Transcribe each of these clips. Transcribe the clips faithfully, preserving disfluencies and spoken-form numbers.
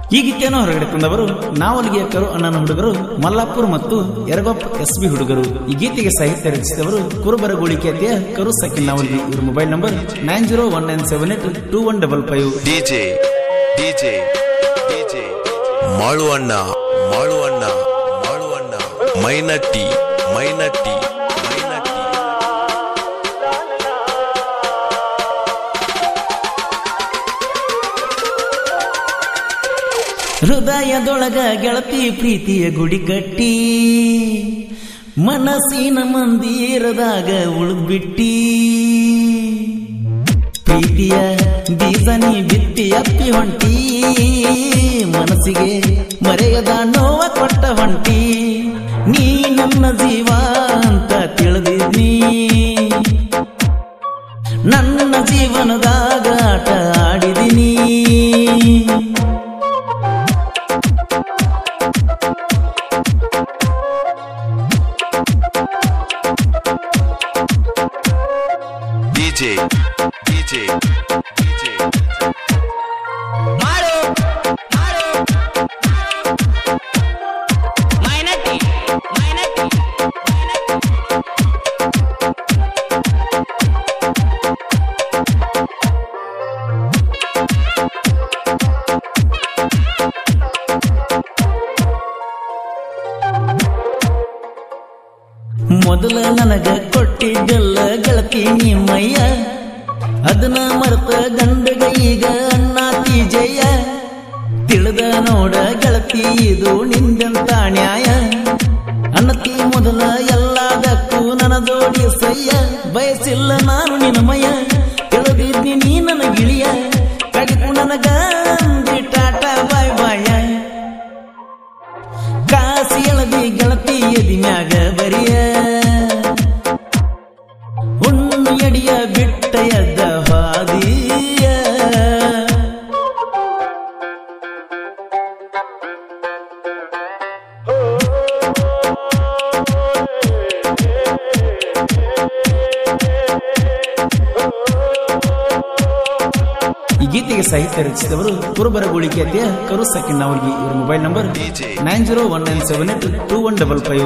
ಈ ಗೀತೆಯನ್ನು ಹೊರಗಡೆ ತಂದವರು ನಾವಲ್ಗಿ ಅಕ್ಕರು ಅಣ್ಣನ ಹುಡುಗರು ಮಲ್ಲಾಪುರ್ ಮತ್ತು ಯರಗೊಪ್ಪ ಎಸ್ ಬಿ ಹುಡುಗರು. ಈ ಗೀತೆಗೆ ಸಾಹಿತ್ಯ ರಚಿಸಿದವರು ಕುರುಬರಗೋಳಿ ಖ್ಯಾತಿಯ ಕರು ಸಕಿನ್ ನಾವಲ್ಗಿ. ಇವ್ರ mobile number nine zero one nine seven eight two one double five. DJ DJ DJ Maluvanna Maluvanna Maluvanna ಮೈನಟ್ಟಿ ಮೈನಟ್ಟಿ ಮೈನಟ್ಟಿ. ಹೃದಯದೊಳಗ ಗೆಳತಿ ಪ್ರೀತಿಯ ಗುಡಿ ಕಟ್ಟಿ ಮನಸ್ಸಿನ ಮಂದಿರದಾಗ ಉಳಿದ್ಬಿಟ್ಟಿ. ಪ್ರೀತಿಯ ಬೀಸನಿ ಬಿತ್ತಿ ಅಪ್ಪಿ ಹೊಂಟಿ ಮನಸ್ಸಿಗೆ ಮರೆಯದ ನೋವ ಕೊಟ್ಟ ಹೊಂಟಿ. ನೀ ನನ್ನ ಜೀವ ಅಂತ ತಿಳಿದಿದ್ನಿ ನನ್ನ ಜೀವನದಾಗ ಆಟ ಆಡಿದಿನಿ. ಡಿಜೆ ಡಿಜೆ ಡಿಜೆ ಮಾಡು ಮಾಡು ಮೈನಟ್ಟಿ ಮೈನಟ್ಟಿ ಮೊದಲ ನನಗ ಕೊಟ್ಟಿದ್ದಲ್ಲ ಗೆಳತಿ ನಿಮ್ಮಯ್ಯ, ಅದನ್ನ ಮರೆತ ಗಂಡಗ ಈಗ ಅಣ್ಣಾತಿ ಜಯ. ತಿಳಿದ ನೋಡ ಗೆಳತಿ ಇದು ನಿಂದಂತ ನ್ಯಾಯ. ಅನ್ನತಿ ಮೊದಲ ಎಲ್ಲದಕ್ಕೂ ನನ್ನ ಜೋಡಿ ಸಯ್ಯ. ಬಯಸಿಲ್ಲ ನಾನು ನಿನಮಯ, ತಿಳಿದಿದ್ನಿ ನೀ ನನ್ನ ಗಿಳಿಯ. ಕಡಿಕು ನನಗ ಟಾಟಾ ಬಾಯ್ ಬಾಯ. ಕಾಸಿ ಎಳದಿ ಗೆಳತಿ ಎದಿ ಮ್ಯಾಗ ಬರಿಯ, ಹುಣ್ಣು ಎಡಿಯ ಬಿಟ್ಟ ಎದ್ದ ಹಾದಿಯ. ಈ ಗೀತೆಗೆ ಸಾಹಿತ್ಯ ರಚಿಸಿದವರು ಕುರುಬರಗೋಳಿ ಖ್ಯಾತಿಯ ಕರು ಸಕಿನ್ ನಾವಲ್ಗಿ. ಇವರ mobile number nine zero one nine seven eight two one double five.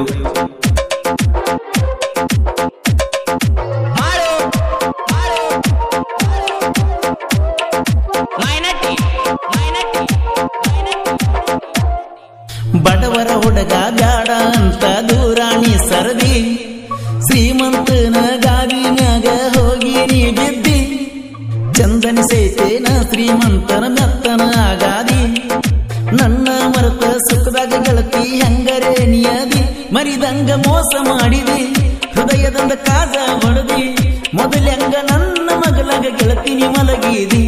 ಬಡವರ ಹುಡುಗ ಬ್ಯಾಡ ಅಂತ ದೂರಾಣಿ ಸರದಿ, ಶ್ರೀಮಂತನ ಗಾದಿನಾಗ ಹೋಗಿ ನೀ ಬಿದ್ದಿ. ಚಂದನ ಸೇತೇನ ಶ್ರೀಮಂತನ ಮೆತ್ತನ ಆಗಾದಿ, ನನ್ನ ಮರೆತ ಸುಖದಾಗ ಗೆಳತಿ ಹೆಂಗರೇ ನಿಯದಿ. ಮರಿದಂಗ ಮೋಸ ಮಾಡಿದಿ, ಹೃದಯದಂದ ಕಾಜ ಹೊಡೆದಿ. ಮೊದಲೆಂಗ ನನ್ನ ಮಗಲಾಗ ಗೆಳತಿನಿ ಮಲಗಿದಿ.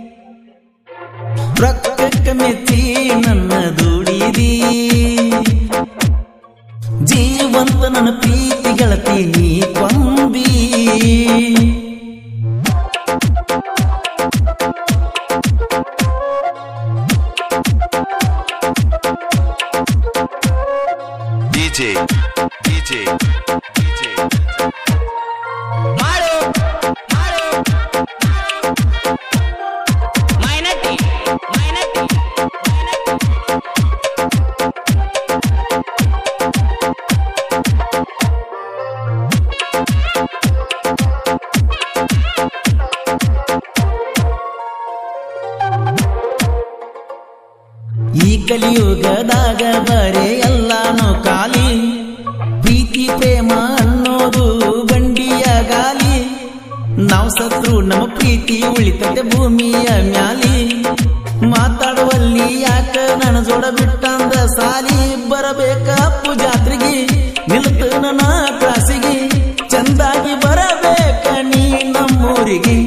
ರೊಕ್ಕಕ್ಕ ಮೆಚ್ಚಿ ನನ್ನ ದುಡಿದಿ, ಜೀವಂತ ನನ್ನ ಪ್ರೀತಿ ಗೆಳತಿ ನೀ ಕೊಂದಿ. ಡಿಜೆ ಡಿಜೆ ಡಿಜೆ ಮಾಡು ಮಾಡು ಮೈನಟ್ಟಿ ಮೈನಟ್ಟಿ ಈ ಕಲಿಯುಗದಾಗ ಬರೇ ಎಲ್ಲಾನು ಖಾಲಿ. ಪ್ರೀತಿ ಪ್ರೇಮ ಅನ್ನೋದು ಬಂಡಿಯ ಗಾಲಿ. ನಾವು ಸತ್ರು ನಮ್ಮ ಪ್ರೀತಿ ಉಳಿತತೆ ಭೂಮಿಯ ಮ್ಯಾಲಿ. ಮಾತಾಡುವಲ್ಲಿ ಯಾಕ ನನ್ನ ಜೋಡ ಬಿಟ್ಟಂದ ಸಾಲಿ. ಬರಬೇಕ ಅಪ್ಪು ಜಾತ್ರೆಗೆ ನಿಲ್ತು ನನ್ನ ಕ್ಲಾಸಿಗೆ. ಚಂದಾಗಿ ಬರಬೇಕ ನೀ ನಮ್ಮೂರಿಗೆ.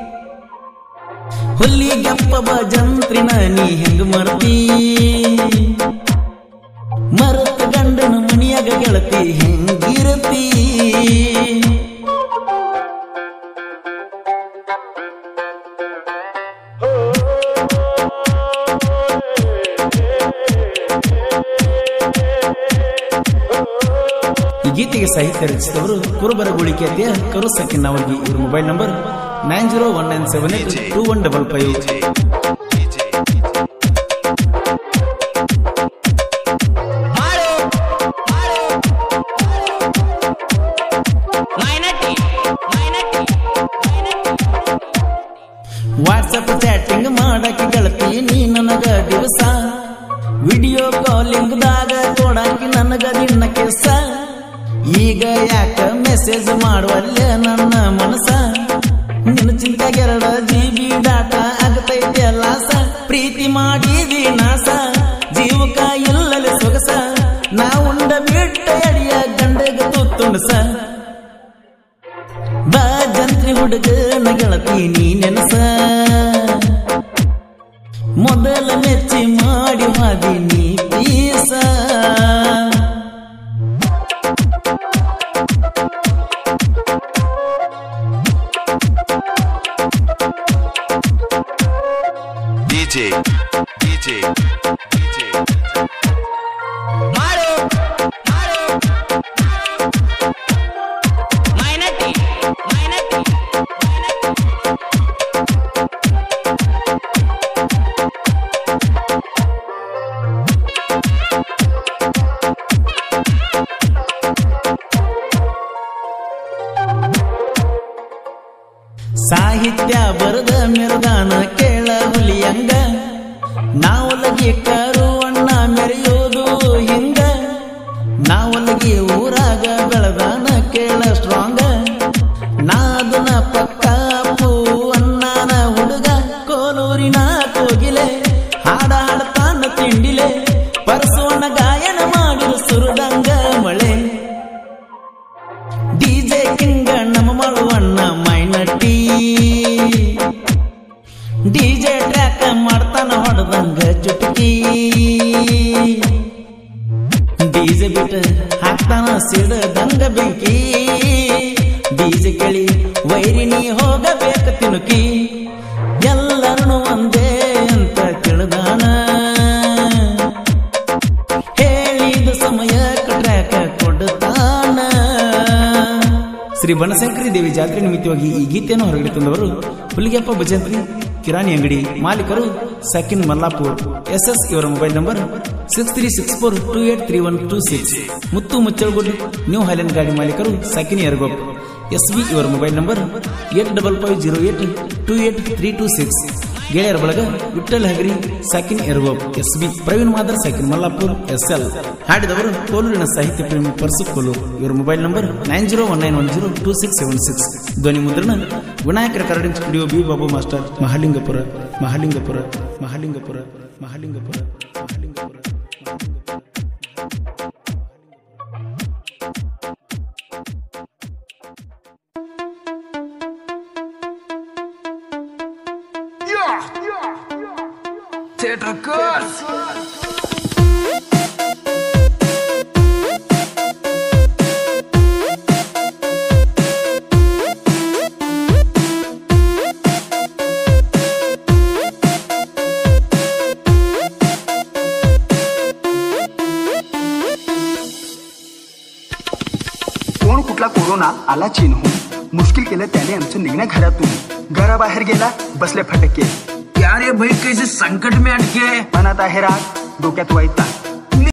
ಹುಲ್ಲಿಗೆಪ್ಪ ಭಜಂತ್ರಿನ ನೀ ಹೆಂಗ ಮರ್ತಿ, ಮರತ ಗಂಡನ ಮನಿಯಾಗ ಗೆಳತಿ ಹೆಂಗಿರತಿ. ಈ ಗೀತೆಗೆ ಸಾಹಿತ್ಯ ರಚಿಸಿದವರು ಕುರುಬರಗೋಳಿ ಖ್ಯಾತಿಯ ಕರು ಸಕಿನ್ ನಾವಲ್ಗಿ. ಇವ್ರ mobile number nine zero one nine seven eight two one double five. ನನಗ ದಿವಸ ವಿಡಿಯೋ ಕಾಲಿಂಗ್ ದಾಗ ಕೊಡಾಕಿ ನನಗ ದಿನ ಕೆಸ ಈಗ ಯಾಕ ಮೆಸೇಜ್ ಮಾಡುವಲ್ಲ ನನ್ನ ಮನಸ ನಿನ್ನ ಚಿಂತೆಗೆ ಎರಡ ಜಿಬಿ ಡಾಟಾ ಆಗತೈತೆ ಲಾಸ ಪ್ರೀತಿ ಮಾಡಿದಿ ನಾಸ ಜೀವಕ ಇಲ್ಲಲೆ ಸೊಗಸ ನಾ ಉಂಡ ಬಿಟ್ಟ ಅಡಿಯ ಗಂಡಗ ತುತ್ತುಣಸ ಬಾ ಜಂತ್ರಿ ಹುಡುಗನ ಗೆಳತಿ ನೀ ನೆನಸ ಮೊದಲ ಮೆಚ್ಚಿ ಮಾಡಿ ಹಾದಿ ನೀ ಪೀಸ DJ, DJ, DJ. ಮಾಡು ಮಾಡು ಮೈನಟಿ ಮೈನಟಿ ಸಾಹಿತ್ಯ ಬರದ ಮೆರಗಾನ ಕೇಳ ಹುಲಿಯಂಗ ನಾವೊಲಗಿ ಕರು ಅಣ್ಣ ಮೆರೆಯೋದು ಹಿಂಗ ನಾವೊಲಗಿ ಊರಾಗ ಬೆಳದಾನ ಕೇಳ ಸ್ಟ್ರಾಂಗ ನಾದನ ಪಕ್ಕ ಪೂ ಅಣ್ಣನ ಹುಡುಗ ಕೋಲೂರಿನ ಕೋಗಿಲೆ ಹಾಡ ಹಾಡ್ತಾನ ತಿಂಡಿಲೆ ಪರಸೋಣ ಗಾಯನ ಮಾಡಿರು ಸುರದಂಗ ಮಳೆ ಡಿಜೆ ಕಿಂಗ ನಮ್ಮ ಮಾಡುವಣ್ಣ ಮೈನಟ್ಟಿ ಡಿಜೆ ಟ್ರ್ಯಾಕ್ ಮಾಡ್ತಾನ ಹೊಡೆದಂಗ ಚುಟುಕಿ ಡಿಜೆ ಬಿಟ್ಟು ಹಾಕ್ತಾನ ಸಿಡದಂಗ ಬೆಂಕಿ ಡಿಜೆ ಕೇಳಿ ವೈರಿನಿ ಹೋಗಬೇಕ ತಿನುಕಿ ಎಲ್ಲರನ್ನು ಒಂದೇ ಅಂತ ತಿಳಿದಾನ ಹೇಳಿದ ಸಮಯಕ್ಕೆ ಟ್ರ್ಯಾಕ್ ಕೊಡ್ತಾನ. ಶ್ರೀ ಬನಶಂಕರಿ ದೇವಿ ಜಾತ್ರೆ ನಿಮಿತ್ತವಾಗಿ ಈ ಗೀತೆಯನ್ನು ಹೊರಗಡೆ ತಂದವರು ಹುಲಿಗೆಪ್ಪ ಭಜಂತ್ರಿ ಕಿರಾಣಿ ಅಂಗಡಿ ಮಾಲೀಕರು ಸಕಿನ್ ಮಲ್ಲಾಪುರ್. ಎಸ್ ಎಸ್ ಇವರ mobile number six three six four two eight three one two six. Muttu ಮುಚ್ಚಳಗುಡ್ ನ್ಯೂ ಹೈಲೆಂಡ್ ಗಾಡಿ ಮಾಲೀಕರು ಸಕಿನ್ ಯರಗೋಪ್. ಎಸ್ ಬಿ ಇವರ mobile number eight double five zero eight two eight three two six. ಗೆಳೆಯರ ಬಳಗ ವಿಠಲ್ ಹಗರಿ ಸಾಕಿನ್ ಯರಗೋಪ್. ಎಸ್ ಬಿ ಪ್ರವೀಣ್ ಮಾದರ್ ಸಾಕಿನ್ ಮಲ್ಲಾಪುರ್ ಎಸ್ ಎಲ್. ಹಾಡಿದವರು ಕೋಲೂರಿನ ಸಾಹಿತ್ಯ ಪ್ರೇಮಿ ಪರ್ಸು ಕೋಲೂರ್. ಇವರ mobile number nine zero one nine one zero two six seven six. ಧ್ವನಿ ಮುದ್ರಣ Vinayaka recording studio B Babu master Mahalingapura Mahalingapura Mahalingapura Mahalingapura Mahalingapura. Theater Curse. कोण कुठला कोरोना आला चीनहून मुश्किल केलं त्याने आमचं निघणं घरातून. घराबाहेर गेला बसले फटके यार ये भाई कैसे संकट में अटके. मनात आहे राग डोक्यात वैताग